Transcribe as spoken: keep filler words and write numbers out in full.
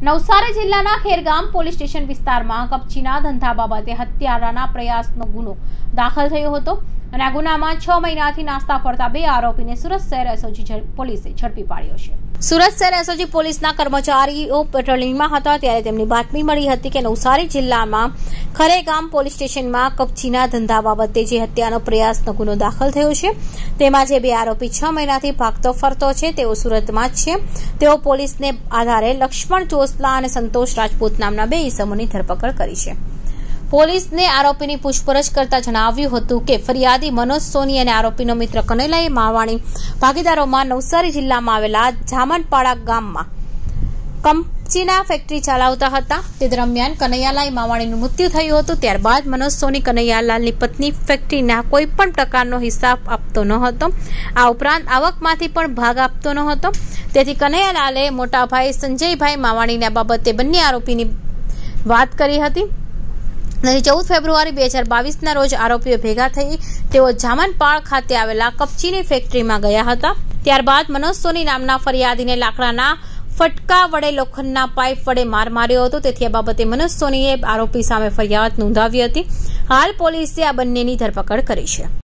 નવસારી જિલ્લાના Khergam police station વિસ્તારમાં કપચીના ધંધા બાબતે હત્યારાના પ્રયાસનો ગુનો દાખલ થયો હતો અને આ ગુનામાં છ મહિનાથી નાસ્તા ફરતા બે આરોપીને સુરત શહેર એસઓજી પોલીસે ઝડપી પાડ્યો છે। સુરત શહેર એસઓજી પોલીસના કર્મચારીઓ પેટ્રોલિંગમાં હતા ત્યારે તેમની બાતમી મળી હતી કે નવસારી જિલ્લામાં ખેરગામ પોલીસ સ્ટેશનમાં કપચીના ધંધા બાબતે જે હત્યાનો પ્રયાસનો ગુનો દાખલ થયો છે તેમાં જે બે આરોપી છ મહિનાથી ભાગતો ફરતો છે તેઓ સુરતમાં જ છે। તેઓ પોલીસને આધારે લક્ષ્મણ ચોસલા અને સંતોષ રાજપૂત નામના બે ઈસમોની ધરપકડ કરી છે। પોલીસને આરોપીની પૂછપરછ કરતા જણાવ્યું હતું કે ફરિયાદી મનોજ સોની અને આરોપીનો મિત્ર કનૈયાલાલ માવાણી ભાગીદારોમાં નવસારી જિલ્લામાં આવેલા જામનપાડા ગામમાં કપચીના ફેક્ટરી ચલાવતા હતા। તે દરમિયાન કનૈયાલાલ માવાણીનું મૃત્યુ થયું હતું। ત્યારબાદ મનોજ સોની કનૈયાલાલની પત્ની ફેક્ટરીના કોઈ પણ પ્રકારનો હિસાબ આપતો ન હતો। આ ઉપરાંત આવકમાંથી પણ ભાગ આપતો ન હતો। તેથી કનૈયાલાલે મોટાભાઈ સંજયભાઈ માવાણીના બાબતે બંને આરોપીની વાત કરી હતી। ચૌદ ફેબ્રુઆરી બે હજાર બાવીસના રોજ આરોપીઓ ભેગા થઈ તેઓ જામનપાડ ખાતે આવેલા કપચીની ફેક્ટરીમાં ગયા હતા। ત્યારબાદ મનોજ સોની નામના ફરિયાદીને લાકડાના ફટકા વડે લોખંડના પાઇપ વડે માર માર્યો હતો। તેથી આ બાબતે મનોજ સોનીએ આરોપી સામે ફરિયાદ નોંધાવી હતી। હાલ પોલીસે આ બંનેની ધરપકડ કરી છે।